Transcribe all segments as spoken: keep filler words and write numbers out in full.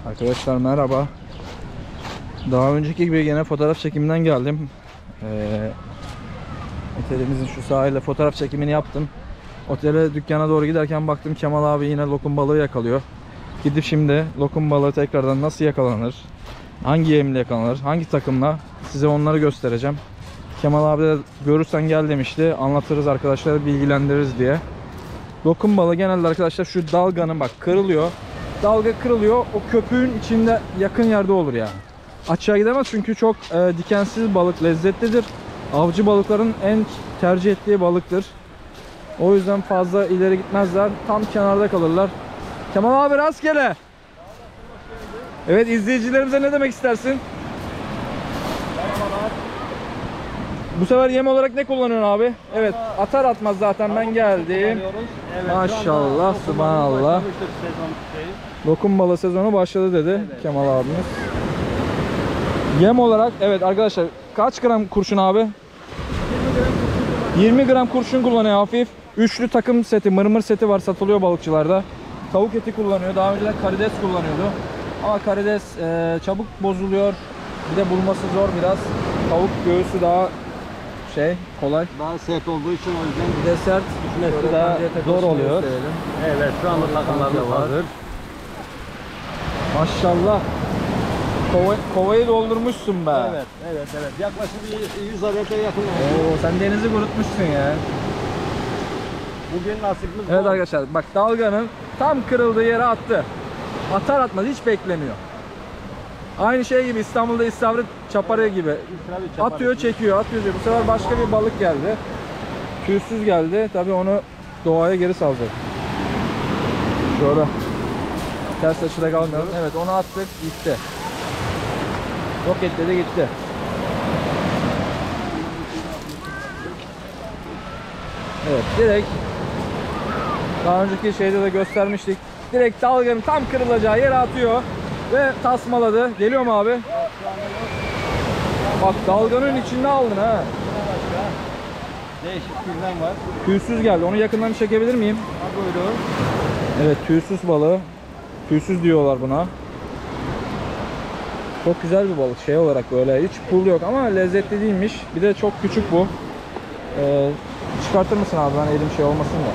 Arkadaşlar merhaba. Daha önceki gibi yine fotoğraf çekiminden geldim. Ee, otelimizin şu sahilde fotoğraf çekimini yaptım. Otele, dükkana doğru giderken baktım Kemal abi yine lokum balığı yakalıyor. Gidip şimdi lokum balığı tekrardan nasıl yakalanır, hangi yemle yakalanır, hangi takımla, size onları göstereceğim. Kemal abi de görürsen gel demişti, anlatırız arkadaşlar, bilgilendiririz diye. Lokum balığı genelde arkadaşlar şu dalganın, bak, kırılıyor. Dalga kırılıyor, o köpüğün içinde yakın yerde olur yani. Açığa gidemez çünkü çok e, dikensiz balık, lezzetlidir. Avcı balıkların en tercih ettiği balıktır. O yüzden fazla ileri gitmezler, tam kenarda kalırlar. Kemal abi rastgele. Evet, izleyicilerimize ne demek istersin? Merhabalar. Bu sefer yem olarak ne kullanıyorsun abi? Evet, atar atmaz zaten ben geldim. Evet, Maşallah, subhanallah. Lokum balığı sezonu başladı dedi, evet, Kemal abimiz. Yem olarak evet arkadaşlar, kaç gram kurşun abi? yirmi gram kurşun kullanıyor hafif. Üçlü takım seti, mırmır seti var, satılıyor balıkçılarda. Tavuk eti kullanıyor. Daha önceden karides kullanıyordu. Ama karides e, çabuk bozuluyor. Bir de bulması zor biraz. Tavuk göğsü daha şey, kolay. Daha sert olduğu için o yüzden Bir de sert, düşmesi daha zor oluyor. Evet, şu anda takımlarda var. Maşallah. Kova, kovayı doldurmuşsun be. Evet, evet, evet. Yaklaşık yüz adete yakın oldu. Oo, sen denizi kurutmuşsun ya. Bugün nasibimiz Evet bol. arkadaşlar, bak, dalganın tam kırıldığı yere attı. Atar atmaz hiç beklemiyor. Aynı şey gibi İstanbul'da istavrit çaparı gibi. Atıyor, çekiyor, atıyor. Bu sefer başka bir balık geldi. Tüysüz geldi. Tabii onu doğaya geri salacak. Şöyle. Ters açıda kalmayalım. Evet, onu attık, gitti. Roketledi, gitti. Evet, direkt daha önceki şeyde de göstermiştik. Direkt dalganın tam kırılacağı yere atıyor ve tasmaladı. Geliyor mu abi? Bak, dalganın içinde aldın ha. Değişik birden var. Tüysüz geldi. Onu yakından çekebilir miyim? Ha, buyurun. Evet, tüysüz balığı. Tüysüz diyorlar buna. Çok güzel bir balık şey olarak, böyle hiç pul yok ama lezzetli değilmiş. Bir de çok küçük bu. Ee, çıkartır mısın abi, ben elim şey olmasın da.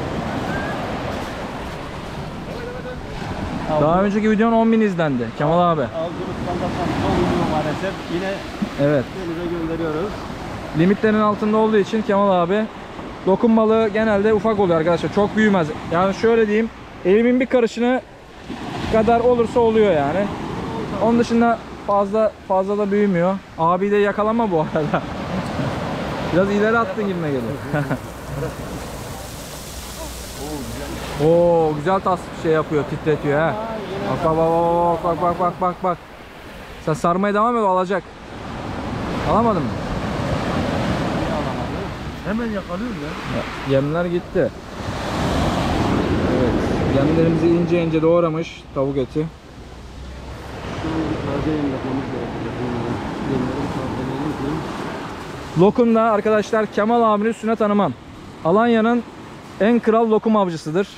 Daha önceki videonun on bin izlendi Kemal abi. Avcılık standarttan son uyuyor maalesef. Yine Evet. denize gönderiyoruz. Limitlerin altında olduğu için Kemal abi, lokum balığı genelde ufak oluyor arkadaşlar. Çok büyümez. Yani şöyle diyeyim, elimin bir karışını kadar olursa oluyor yani. Onun dışında fazla fazla da büyümüyor. Abi de yakalama bu arada. Biraz ileri attın gibime geliyor. Oo, güzel tas şey yapıyor, titretiyor ha. Bak bak bak bak bak bak bak bak. Sen sarmaya devam et, o alacak. Alamadın mı? Hemen yakalıyor ya. Yemler gitti. Evet, yemlerimizi ince ince doğramış tavuk eti. Lokumda arkadaşlar Kemal abinin üstüne tanımam. Alanya'nın en kral lokum avcısıdır.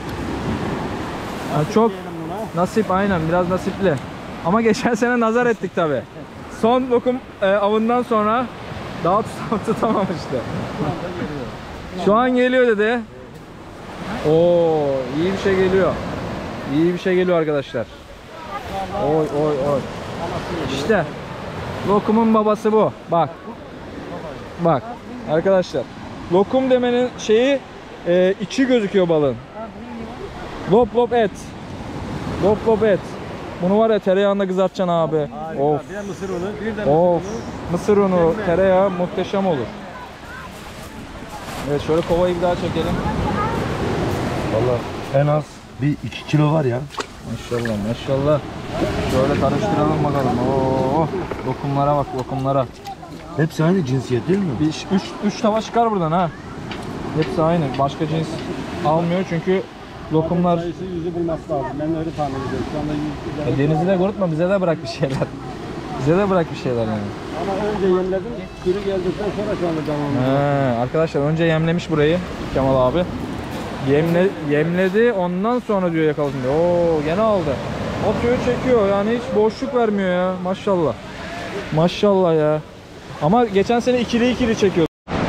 Yani çok nasip, aynen, biraz nasipli. Ama geçen sene nazar ettik tabi. Son lokum e, avından sonra daha tutamamıştı. Şu an geliyor dedi. Oo, iyi bir şey geliyor. İyi bir şey geliyor arkadaşlar. Oy oy oy. İşte lokumun babası bu. Bak. Bak arkadaşlar. Lokum demenin şeyi e, içi gözüküyor balığın. Lop lop et. Lop lop et. Bunu var ya, tereyağında kızartacaksın abi. Harika. Of. Bir de mısır unu, bir de mısır Of. unu. Mısır unu, tereyağı muhteşem olur. Evet, şöyle kovayı bir daha çekelim. Vallahi en az bir iki kilo var ya. Maşallah maşallah. Şöyle karıştıralım bakalım. Oo, lokumlara bak, lokumlara. Hepsi aynı cinsiyet değil mi? Bir üç üç tava çıkar buradan ha. Hepsi aynı. Başka cins almıyor çünkü lokumlar. Adet sayısı yüzü bulması lazım. Ben öyle tahmin ediyorum. Şu anda yüz E, denizi de kurutma, bize de bırak bir şeyler. Bize de bırak bir şeyler yani. Ama önce yemledim. Kürü geldikten sonra şu anda devam ediyor. He, arkadaşlar önce yemlemiş burayı Kemal abi. Yemle, yemledi, ondan sonra diyor yakaladım diyor. Oo, gene aldı. Atıyor çekiyor yani hiç boşluk vermiyor ya maşallah. Maşallah ya. Ama geçen sene ikili ikili çekiyordu.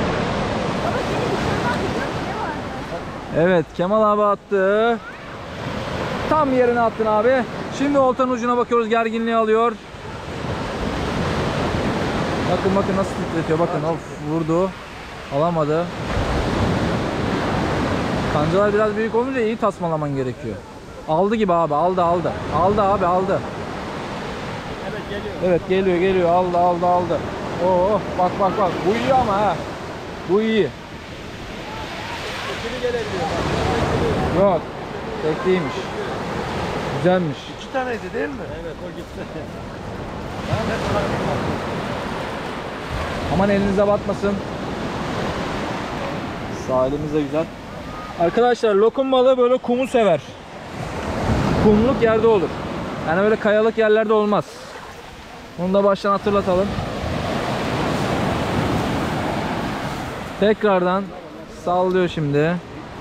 Evet Kemal abi attı. Tam yerine attın abi. Şimdi oltanın ucuna bakıyoruz, gerginliği alıyor. Bakın bakın nasıl titretiyor, bakın of vurdu. Alamadı. Kancalar biraz büyük olunca iyi tasmalaman gerekiyor. Aldı gibi abi, aldı aldı. Aldı abi, aldı. Evet geliyor. Evet geliyor geliyor, aldı aldı aldı. Oo bak bak bak, bu iyi ama ha. Bu iyi. İkili gelebiliyor. Yok, tekliymiş. Güzelmiş. İki taneydi değil mi? Evet o gitti. Aman elinize batmasın. Sahilimiz de güzel. Arkadaşlar lokum balığı böyle kumu sever. Kumluk yerde olur. Yani böyle kayalık yerlerde olmaz. Bunu da baştan hatırlatalım. Tekrardan sallıyor şimdi.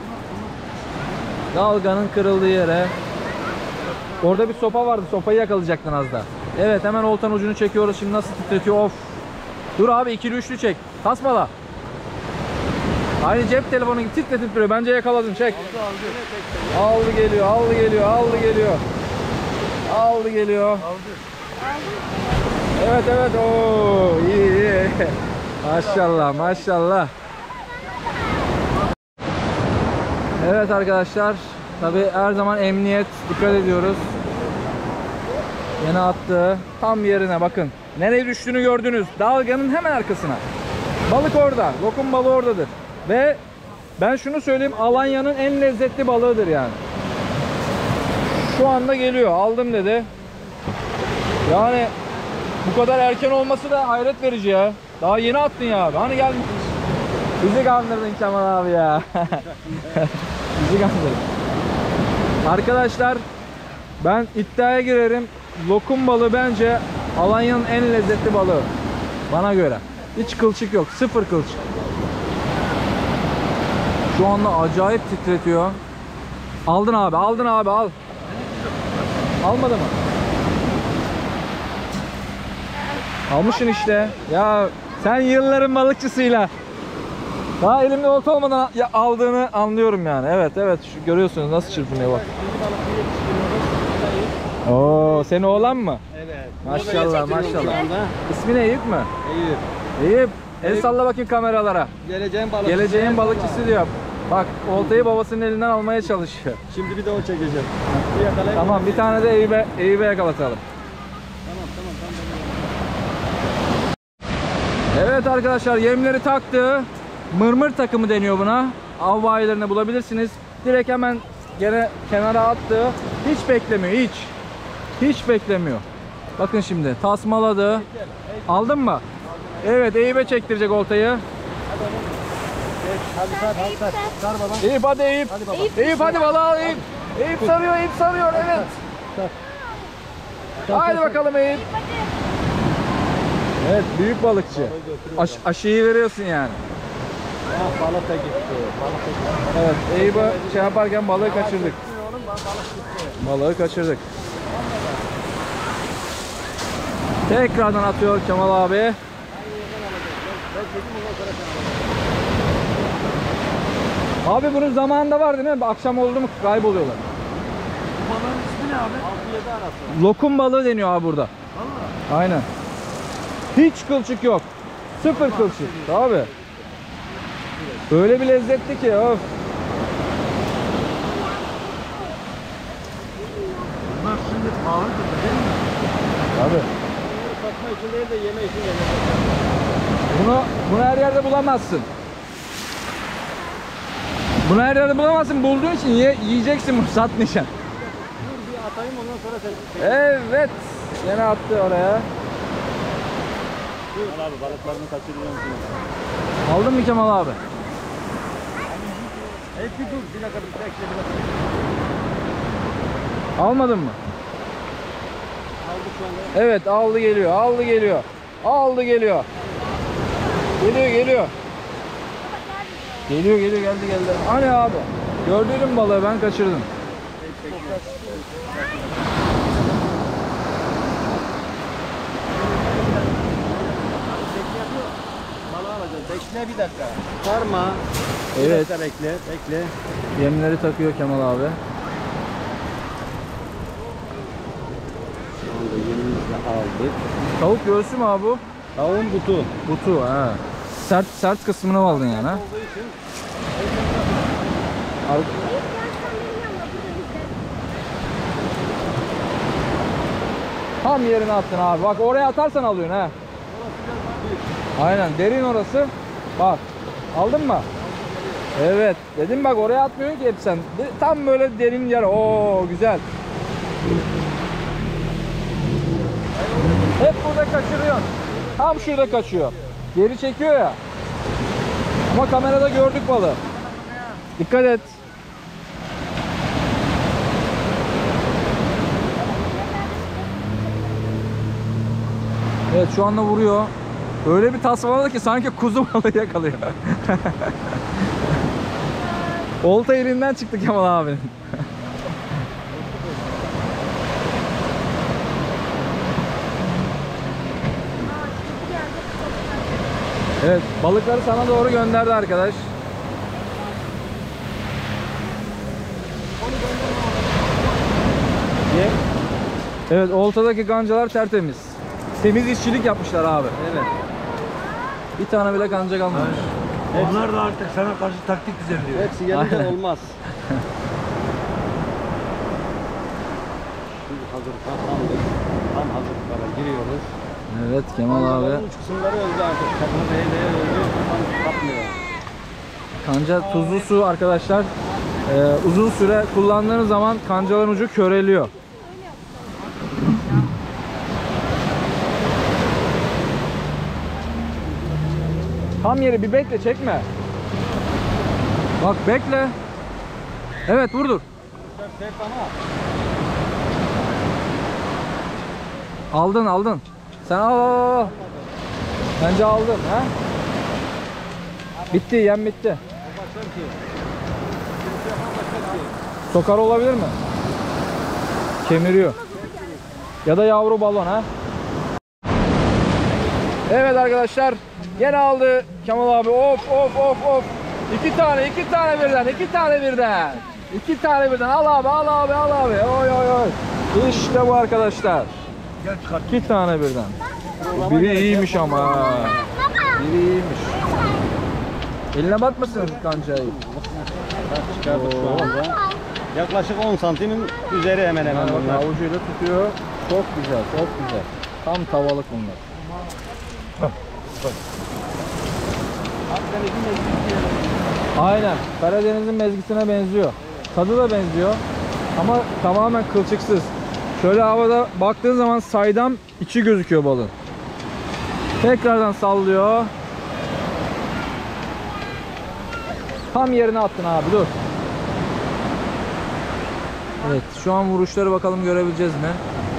Dalganın kırıldığı yere. Orada bir sopa vardı. Sopayı yakalayacaktın az da. Evet hemen oltanın ucunu çekiyoruz. Şimdi nasıl titretiyor, of. Dur abi, ikili üçlü çek. Tasmala. Aynı cep telefonu gibi titretip duruyor. Bence yakaladın, çek. Aldı, aldı. Aldı geliyor, aldı geliyor, aldı geliyor. Aldı geliyor. Aldı. Evet evet, ooo iyi iyi. Maşallah maşallah. Evet arkadaşlar, tabi her zaman emniyet, dikkat ediyoruz. Yine attı. Tam yerine bakın. Nereye düştüğünü gördünüz. Dalganın hemen arkasına. Balık orada. Lokum balığı oradadır. Ve ben şunu söyleyeyim, Alanya'nın en lezzetli balığıdır yani. Şu anda geliyor. Aldım dedi. Yani bu kadar erken olması da hayret verici ya. Daha yeni attın ya abi. Hani gelmiş. Bizi kandırdın Kemal abi ya. Bizi kandırdın. Arkadaşlar ben iddiaya girerim. Lokum balığı bence Alanya'nın en lezzetli balığı. Bana göre. Hiç kılçık yok. Sıfır kılçık. Şu anda acayip titretiyor. Aldın abi. Aldın abi. Al. Almadı mı? Almışsın işte. Ya sen yılların balıkçısıyla daha elimde olta olmadan ya aldığını anlıyorum yani. Evet evet, şu görüyorsunuz nasıl çırpınıyor bak. Oo, senin oğlan mı? Evet. Maşallah maşallah. İsmi ne, Eyüp mü? Eyüp. Eyüp. El salla bakayım kameralara. Geleceğin balıkçısı. Geleceğin balıkçısı diyor. Bak oltayı babasının elinden almaya çalışıyor. Şimdi bir de o çekeceğim. Bir yakalayayım. Tamam, bir tane de Eyüp'e Eyüp'e yakalatalım. Tamam tamam tamam. Evet arkadaşlar, yemleri taktı. Mırmır takımı deniyor buna. Av bayilerinde bulabilirsiniz. Direkt hemen gene kenara attı. Hiç beklemiyor, hiç. Hiç beklemiyor. Bakın şimdi tasmaladı. Aldın mı? Evet, Eyüp'e çektirecek oltayı. Hadi sar hadi sar. Sar baba. Eyüp hadi Eyüp. Hadi baba. Eyüp hadi balığı al Eyüp. Eyüp sarıyor, Eyüp sarıyor, evet. Haydi bakalım Eyüp. Evet, büyük balıkçı. Aş aşıyı veriyorsun yani. Ah, balık da gitti. Balık da gitti. Evet, Eyüp'e şey yaparken balığı kaçırdık. Oğlum ben balık gitti. Balığı kaçırdık. Tekrardan atıyor Kemal abi. Abi bunun zamanında var değil mi? Akşam oldu mu kayboluyorlar. Balığın ismi ne abi? altı yedi arası. Lokum balığı deniyor abi burada. Vallahi. Aynen. Hiç kılçık yok. Sıfır kılçık. Abi. Öyle bir lezzetli ki of. Bunlar şimdi pahalı değil mi? Abi. Satma için değil de yeme için gelecek. Bunu bunu her yerde bulamazsın. Bunu her yerde bulamazsın. Bulduğun için ye, yiyeceksin bunu, satmayacaksın. Dur bir atayım ondan sonra sen. Evet. Yine attı oraya. Dur abi balıklarını kaçırıyorum şimdi. Aldın mı Kemal abi? Hep bir dur bir dakika bir dakika bir dakika. Almadın mı? Aldık şu anda. Evet, aldı geliyor. Aldı geliyor. Aldı geliyor. Geliyor geliyor. Geliyor geliyor geldi geldi. Hani abi? Gördün balığı, ben kaçırdım. Bekle bir dakika. Sarma. Bir Evet. dakika bekle. Bekle. Yemleri takıyor Kemal abi. Şu anda yemimizi aldık. Tavuk göğsü mü abi bu? Tavuğun butu. Butu ha. Sert sert kısmını aldın yani ha. Olduğu için Al- Tam yerine attın abi. Bak oraya atarsan alıyorsun ha. Aynen derin orası. Bak. Aldın mı? Evet. Dedim bak oraya atmıyorsun ki hep sen. De- Tam böyle derin yer. Oo güzel. Hep burada kaçırıyorsun. Tam şurada kaçıyor. Geri çekiyor ya. Ama kamerada gördük balığı. Dikkat et. Evet şu anda vuruyor. Öyle bir tasmaladı ki sanki kuzu balığı yakalıyor. Olta elinden çıktı Kemal abinin. Evet balıkları sana doğru gönderdi arkadaş. Ye. Evet oltadaki kancalar tertemiz. Temiz işçilik yapmışlar abi. evet. Bir tane bile kanca kalmamış. Onlar da artık sana karşı taktik düzenliyor. Hepsi gelince Aynen. olmaz. Şimdi hazır tamamdır. Tam hazır para giriyoruz. Evet Kemal abi. Kancaların uç kısımları öldü artık. Kapını değe değe öldü. Tam kapmıyor. Kanca tuzlu su arkadaşlar. Ee, uzun süre kullandığınız zaman kancaların ucu köreliyor. Tam yeri bir bekle çekme. Bak bekle. Evet vurdur. Sert ama. Aldın aldın. Sen al al al. Bence aldın ha. Bitti yem bitti. Başlar ki. Kimse başlar ki. Sokar olabilir mi? Kemiriyor. Ya da yavru balon ha. Evet arkadaşlar. Gene aldı Kemal abi. Of of of of. İki tane iki tane birden. iki tane birden. İki tane birden. Al abi al abi al abi. Oy oy oy. İşte bu arkadaşlar. Gel çıkart. İki tane birden. Biri iyiymiş ama. Biri iyiymiş. Eline batmasın kancayı. Çıkardık şu anda. Yaklaşık on santimin üzeri hemen hemen Yani onlar. avucuyla tutuyor. Çok güzel, çok güzel. Tam tavalık bunlar. Aynen. Karadeniz'in mezgisine benziyor. Tadı da benziyor. Ama tamamen kılçıksız. Şöyle havada baktığın zaman saydam içi gözüküyor balığın. Tekrardan sallıyor. Tam yerine attın abi dur. Evet şu an vuruşları bakalım görebileceğiz mi?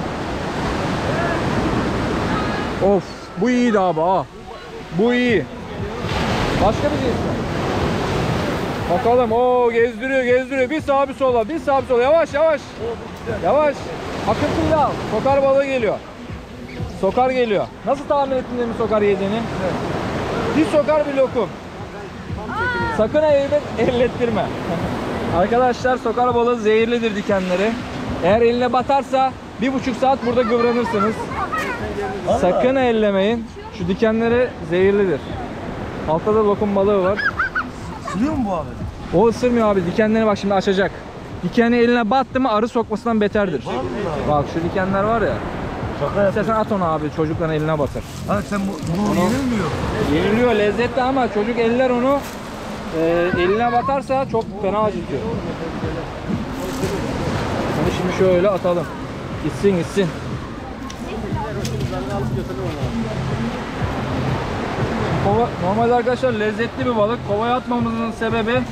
Of bu iyiydi abi ha. Bu iyi. Başka bir şey mi? Bakalım o gezdiriyor gezdiriyor. Bir sağa bir sola bir sağa bir sola yavaş yavaş. Yavaş. Akıntıyla al. Sokar balığı geliyor. Sokar geliyor. Nasıl tahmin ettin demin sokar yediğini? Evet. Bir sokar bir lokum. Sakın eğilip ellettirme. Arkadaşlar sokar balığı zehirlidir dikenleri. Eğer eline batarsa bir buçuk saat burada kıvranırsınız. Sakın ellemeyin. Şu dikenleri zehirlidir. Altta da lokum balığı var. Sürüyor mu bu abi? O ısırmıyor abi. Dikenleri bak şimdi açacak. Dikeni eline battı mı arı sokmasından beterdir. Vallahi. Bak şu dikenler var ya. Şaka İstersen yapıyorsun. at onu abi. Çocukların eline batır. Ha sen bu, bu yenilmiyor. Yeniliyor lezzetli ama çocuk eller onu e, eline batarsa çok fena acıtıyor. Onu şimdi şöyle atalım. Gitsin gitsin. Kova, normalde arkadaşlar lezzetli bir balık. Kovaya atmamızın sebebi e,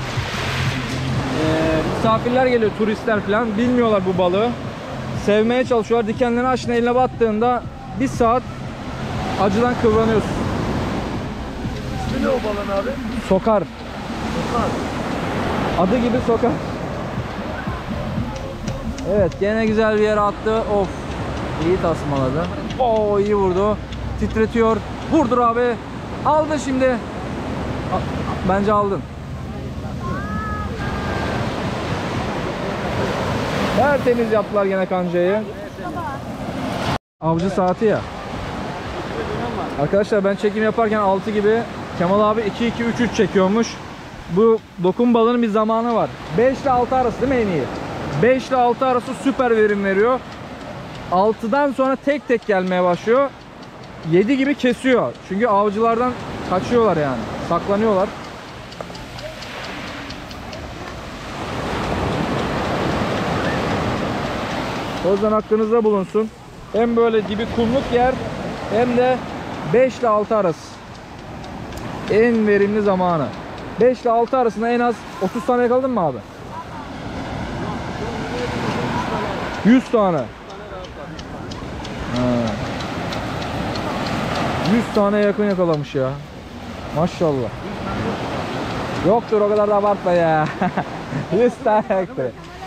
misafirler geliyor, turistler falan bilmiyorlar bu balığı. Sevmeye çalışıyorlar. Dikenlerini açtığında eline battığında bir saat acıdan kıvranıyorsun. İsmi ne o balığın abi? Sokar. Sokar. Adı gibi sokar. Evet gene güzel bir yere attı. Of. İyi tasmaladı. Oo iyi vurdu. Titretiyor. Vurdur abi. Aldı şimdi. A- Bence aldın. Tertemiz yaptılar gene kancayı. Avcı saati ya. Arkadaşlar ben çekim yaparken altı gibi, Kemal abi iki iki üç üç çekiyormuş. Bu dokun balığının bir zamanı var. beş ile altı arası değil mi en iyi? beş ile altı arası süper verim veriyor. altıdan sonra tek tek gelmeye başlıyor. yedi gibi kesiyor. Çünkü avcılardan kaçıyorlar yani. Saklanıyorlar. O yüzden hakkınızda bulunsun. Hem böyle dibi kumluk yer hem de beş ile altı arası. En verimli zamanı. beş ile altı arasında en az otuz tane yakaladın mı abi? yüz tane. Ha. yüz tane yakın yakalamış ya. Maşallah. Yoktur o kadar da abartma ya. yüz tane yoktur.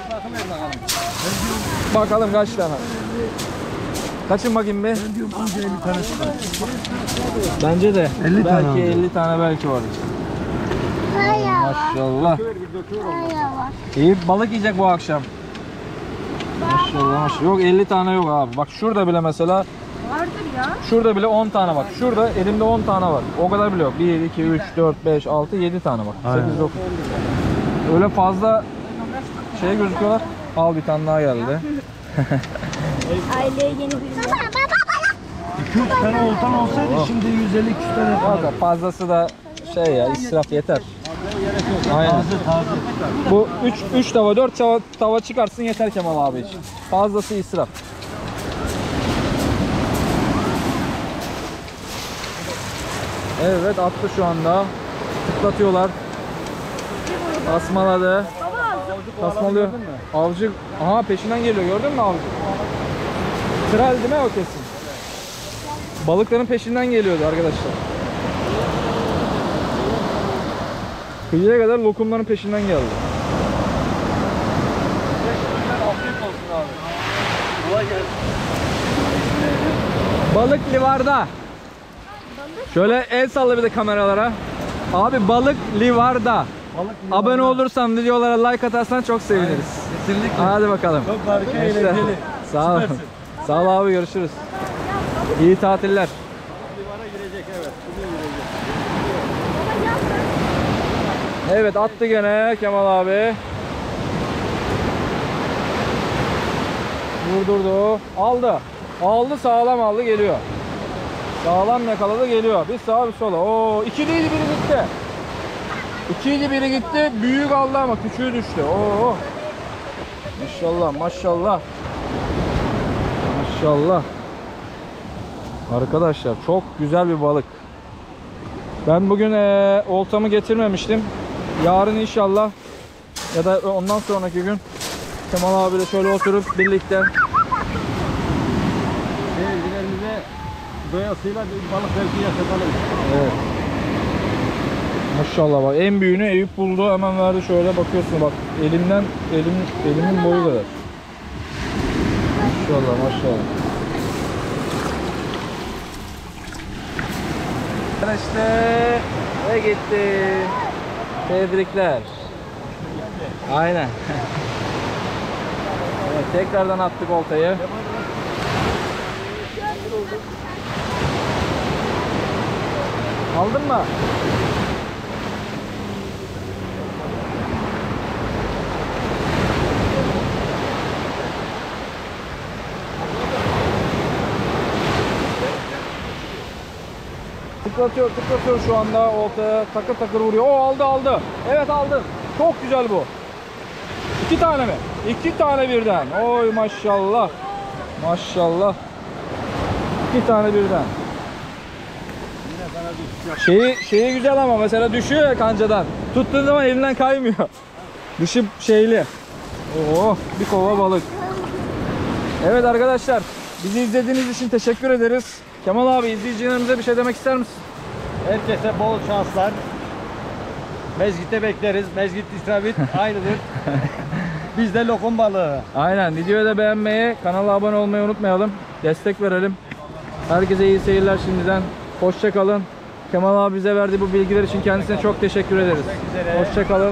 Bakalım kaç tane. Kaçın bakayım be. Ben diyorum anca elli tane çıkar. Bence de. elli tane belki aldı. elli tane belki vardır. Maşallah. Döküyor İyi balık yiyecek bu akşam. Maşallah maşallah. Yok elli tane yok abi. Bak şurada bile mesela. Vardır ya. Şurada bile on tane bak. Şurada elimde on tane var. O kadar bile yok. bir, iki, üç, dört, beş, altı, yedi tane bak. Aynen. sekiz, dokuz. Öyle fazla şey gözüküyorlar. Al bir tane daha geldi. Aileye yeni bir iki üç tane oltan olsaydı şimdi yüz elli iki yüz tane Kanka yapardı. fazlası da şey ya, israf yeter. Aynen. Taze taze. Bu üç üç tava dört tava, tava çıkarsın yeter Kemal abi için. Fazlası israf. Evet attı şu anda. Tıklatıyorlar. Tasmaladı. Tasmalıyor. Avcı aha peşinden geliyor, gördün mü avcı? Kral değil mi o kesin? Balıkların peşinden geliyordu arkadaşlar. Kıyıya kadar lokumların peşinden geldi. Balık livarda. Şöyle el salla bir de kameralara. Abi balık livarda. Balık Abone olursan, videolara like atarsan çok seviniriz. Kesinlikle. Hadi bakalım. Çok harika, İşte. eğlenceli. Sağ ol. Süpersin. Sağ ol abi, görüşürüz. İyi tatiller. Livara girecek, evet. Bugün girecek. Evet attı gene Kemal abi. Vurdurdu. Aldı. Aldı, sağlam aldı, geliyor. Sağlam yakaladı, geliyor. Bir sağa bir sola. Oo, ikiliydi, biri gitti. İkiydi, biri gitti. Büyük aldı ama küçüğü düştü. Oo. Maşallah maşallah. Maşallah. Arkadaşlar çok güzel bir balık. Ben bugün e, oltamı getirmemiştim. Yarın inşallah ya da ondan sonraki gün Kemal abiyle şöyle oturup birlikte. Seyircilerimize doyasıyla bir balık zevki yaşatalım. Evet. Maşallah bak, en büyüğünü Eyüp buldu, hemen verdi, şöyle bakıyorsun bak, elimden elim elimin boyu kadar. Maşallah maşallah. İşte ve gitti. Tebrikler. Aynen. Evet, tekrardan attık oltayı. Aldın mı? Tıklatıyor, tıklatıyor şu anda oltaya, takır takır vuruyor. O aldı aldı. Evet aldı. Çok güzel bu. İki tane mi? İki tane birden. Oy maşallah. Maşallah. İki tane birden. Şeyi, şeyi güzel ama mesela düşüyor ya kancadan. Tuttuğun zaman elinden kaymıyor. Dışı şeyli. Oo, bir kova balık. Evet arkadaşlar, bizi izlediğiniz için teşekkür ederiz. Kemal abi, izleyicilerimize bir şey demek ister misin? Herkese bol şanslar. Mezgit'te bekleriz. Mezgit istavrit aynıdır. Biz de lokum balığı. Aynen, videoyu da beğenmeyi, kanala abone olmayı unutmayalım. Destek verelim. Herkese iyi seyirler şimdiden. Hoşça kalın. Kemal abi bize verdiği bu bilgiler için kendisine çok teşekkür ederiz. üzere. Hoşça kalın.